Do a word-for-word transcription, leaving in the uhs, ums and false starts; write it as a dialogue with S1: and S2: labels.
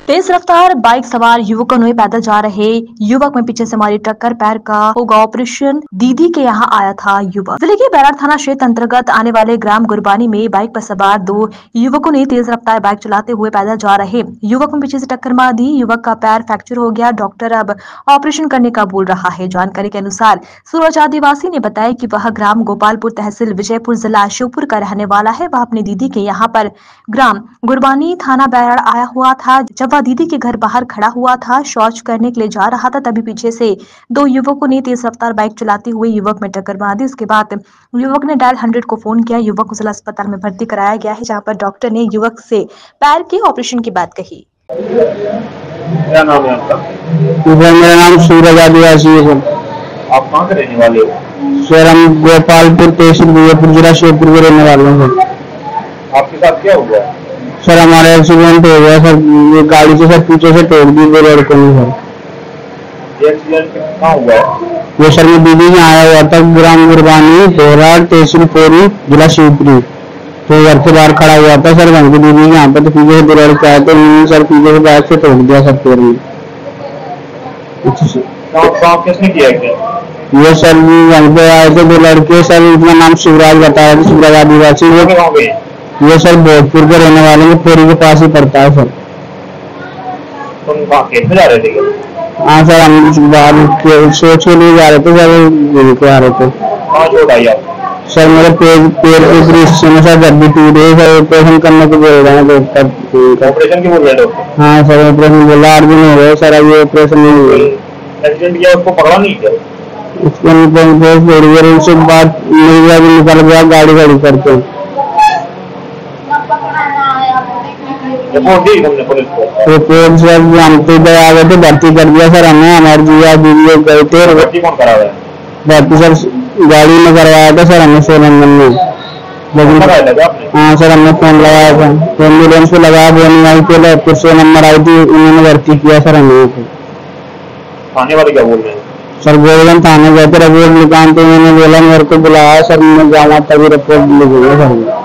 S1: तेज रफ्तार बाइक सवार युवकों ने पैदल जा रहे युवक में पीछे से मारी टक्कर, पैर का होगा ऑपरेशन, दीदी के यहाँ आया था युवक। जिले के बैराड़ थाना क्षेत्र अंतर्गत आने वाले ग्राम गुरबानी में बाइक पर सवार दो युवकों ने तेज रफ्तार बाइक चलाते हुए पैदल जा रहे युवक में पीछे से टक्कर मार दी। युवक का पैर फ्रैक्चर हो गया, डॉक्टर अब ऑपरेशन करने का बोल रहा है। जानकारी के अनुसार सूरज आदिवासी ने बताया कि वह ग्राम गोपालपुर तहसील विजयपुर जिला शिवपुर का रहने वाला है। वह अपनी दीदी के यहाँ पर ग्राम गुरबानी थाना बैराड़ आया हुआ था। जब वह दीदी के घर बाहर खड़ा हुआ था, शौच करने के लिए जा रहा था, तभी पीछे से दो युवकों ने तेज रफ्तार बाइक चलाते हुए युवक में टक्कर मार दी। इसके बाद युवक ने डायल हंड्रेड को फोन किया। युवक को जिला अस्पताल में भर्ती कराया गया है, जहां पर डॉक्टर ने युवक से पैर के ऑपरेशन की बात कही।
S2: क्या नाम है आपका?
S3: मेरा नाम सूरज आदिवासी है सर।
S2: आप कहाँ के रहने वाले हो?
S3: सर हम गोपालपुर तहसील विजयपुर जिला शिवपुर के रहने वाले हैं सर।
S2: आपके साथ क्या हुआ?
S3: सर हमारा एक्सीडेंट हो गया सर, ये गाड़ी से सर पीछे से तोड़ दी दो लड़कों ने सर।
S2: ये एक्सीडेंट कहाँ हुआ है?
S3: वो सर मैं दीदी में आया हुआ था ग्राम गुरबानी बैराड़ तहसील पोरी जिला शिवपुरी, तो घर के बाहर खड़ा हुआ था सर। घर की दीदी यहाँ पे तो पीछे से दो लड़के आए थे, सर पीछे से बाइक से तोड़ दिया सर पैर में।
S2: किसने किया क्या?
S3: ये सर घर पे आए थे दो लड़के सर, उनका नाम शिवराज बताया था, शिवराज आदिवासी। ये सर भोजपुर के रहने वाले हैं, पोरी के पास ही पड़ता है सर।
S2: तुम खेत में जा रहे थे?
S3: हाँ सर हम बाहर सोच के लिए जा रहे थे सर, घूम के आ रहे थे।
S2: कहाँ चोट आई आपको?
S3: सर मेरे पैर पैर के ऊपरी हिस्से में सर हड्डी टूट गई सर, ऑपरेशन करने को बोल रहे हैं डॉक्टर।
S2: ऑपरेशन की बोल रहे डॉक्टर?
S3: हाँ सर ऑपरेशन बोला, आठ दिन हो गए सर, अभी ऑपरेशन नहीं हुआ।
S2: एक्सीडेंट किया उसको पकड़ा नहीं क्या?
S3: उसके उनसे बात नहीं हुआ, निकल गया गाड़ी गाड़ी करके।
S2: रिपोर्ट दी तुमने पुलिस को?
S3: रिपोर्ट सर हम तो गए आ गए थे, भर्ती कर दिया सर हमें, हमारे जीवा दीदी गए थे।
S2: भर्ती कौन करा रहा है?
S3: भर्ती सर गाड़ी में करवाया था सर हमने सोलंगन में, लेकिन हाँ सर हमने फोन लगाया था, एम्बुलेंस को लगाया, वो नहीं आई, पहले फिर से नंबर आई थी, उन्होंने भर्ती किया सर हमें।
S2: थाने वाले क्या बोल रहे हैं?
S3: सर गोलगंज थाने गए थे, रघुवर निकांत, उन्होंने बोला मेरे को बुलाया सर, मैं जाना तभी रिपोर्ट लिखूंगा सर।